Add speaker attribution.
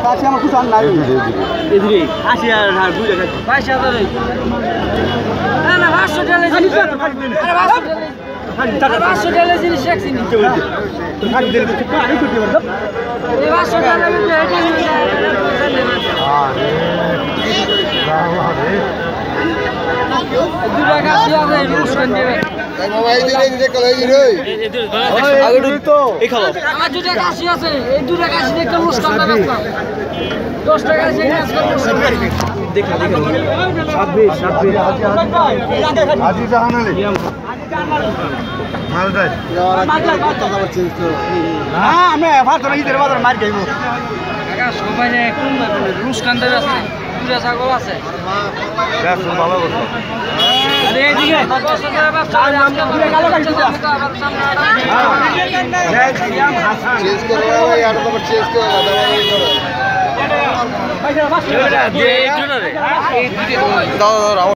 Speaker 1: কাছে আমার কিছু আর নাই
Speaker 2: এদিকে 80,000 আর 22,000 না 500 টাকা জিনিস 500 টাকা জিনিস একদিন দিতে হবে তো খালি দিলে কিছু পানি করতে পারব এই 500 টাকা দিলে এটা আরে দুটা কাশি আছে রুশকান দেবে
Speaker 1: তাই বাবা এই দিলে কলাই রে আগে তো এই খাও
Speaker 2: আমার দুটা কাশি আছে এই দুটা কাশি দেখতে রুশকান দেবে 10 টাকা দিয়ে কাজ করতে দেখা 26
Speaker 1: আজি জাহান আলী মাল দাই না আমি ভাত না ইদের বাজার মার খাইবো
Speaker 2: কাকা সবাই কোন রুশকান দেবে আছে দুটা ছাগল আছে
Speaker 1: দেখ ভালো কথা
Speaker 2: আরে এইদিকে 10 টাকা ব্যবসা আমরা পুরো কালো কাটি দিতে আবার সামনে
Speaker 1: জয় শ্রীরাম হাসান চেঞ্জ করো আর তো চেঞ্জ করো দাও দাও